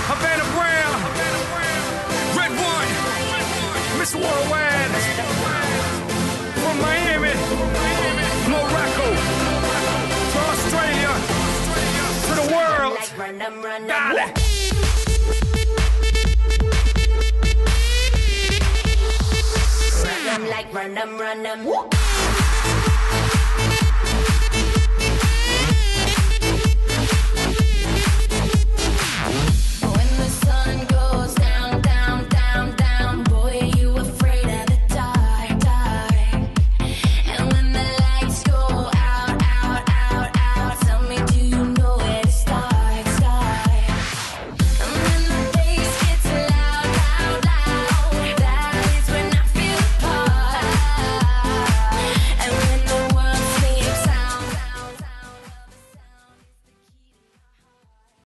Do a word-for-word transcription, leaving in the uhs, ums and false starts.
Havana Brown, Red One, Mister Worldwide, from Miami, Morocco, to Australia, to the world. Dale. Run them like run them, run them.